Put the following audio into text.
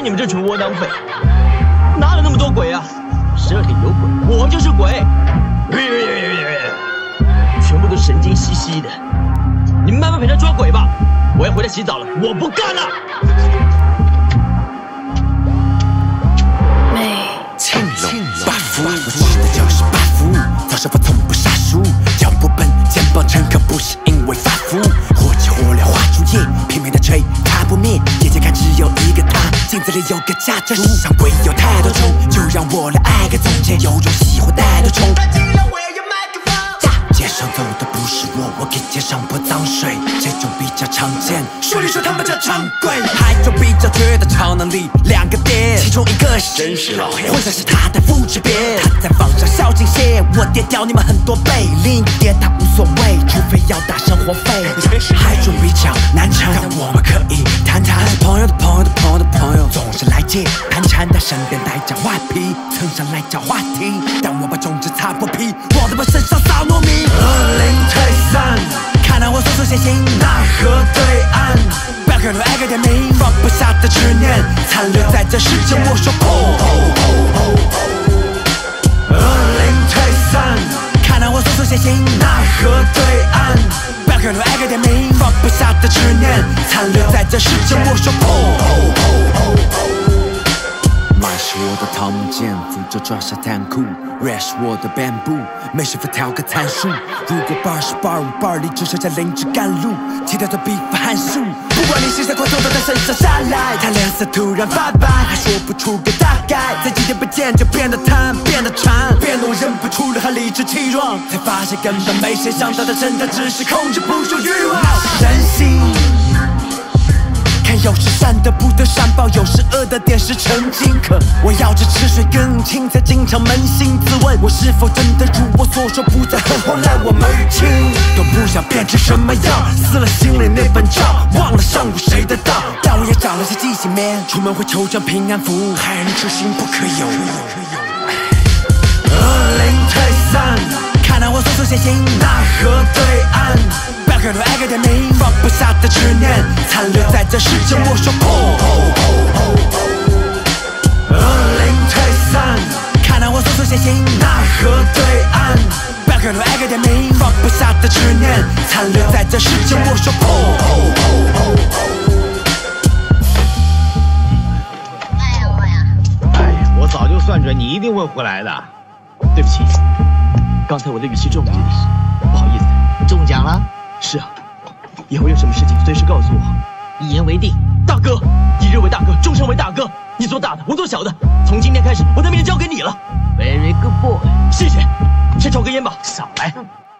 看你们这群窝囊废，哪有那么多鬼啊？蛇里有鬼，我就是鬼。全部都神经兮兮的，你们慢慢陪他抓鬼吧，我要回来洗澡了，我不干了。 青龙八福，我指的就是八福。早上我从不杀熟，脚不笨，肩膀沉，可不是因为发福。火急火燎花烛夜，拼命的吹，他不灭。眼前看只有一个他，镜子里有个假这世上鬼有太多种，就让我来爱个总结，有种喜欢带的冲。街上走的不是我给街上泼脏水，这种比较常见。书里说他们叫常规，还有比较绝的超能力，2个点，其中一个是真是老黑，或者是他的复制别。他在放上小惊险，我跌掉你们很多倍，另一个点他无所谓，除非要打生活费。还种比较难缠，但我们可以谈谈。朋友的朋友的朋友的朋友，总是来借盘缠，他身边带着画皮，蹭上来找话题，但我把种子擦破皮，往他们身上撒糯米。恶灵退散，看到我速速前行，奈何对岸。不要看到爱个点名，放不下的执念，残留在这世间。我说破。恶灵退散，看到我速速前行，奈何对岸。不要看到爱个点名，放不下的执念，残留在这世间。我说破。麦是我的桃木剑，扶着抓沙滩裤。Rap 是我的 bamboo， 没师傅调个参数。如果 bar 是 bar， 我 bar 里只剩下灵芝甘露，其他的笔法函数。不管你是谁，快从他的身上下来。他脸色突然发白，还说不出个大概。在几天不见就变得贪，变得馋，变得我忍不住了，还理直气壮。才发现根本没谁想到的真的只是控制不住欲望。人心。有时善的不得善报，有时恶的点石成金。可我要这吃水更清，才经常扪心自问，我是否真的如我所说，不再很后来我们亲都不想变成什么样，撕了心里那本账，忘了上午谁的当。但我也找了些记性面，出门会求张平安符，害人之心不可有。恶灵退散，看到我速速前行，奈何对岸。不要看到爱个点名，放不下的执念，残留在这世间。我说破。恶灵退散，看到我速速前行，奈何对岸。不要看到爱个点名，放不下的执念，残留在这世间。我说破。 哎呀，我早就算准你一定会回来的。对不起，刚才我的语气重了一点，不好意思。中奖了？是啊，以后有什么事情随时告诉我，一言为定。大哥，一日为大哥，终身为大哥。你做大的，我做小的。从今天开始，我的命交给你了。Very good boy。谢谢。先抽根烟吧。少来。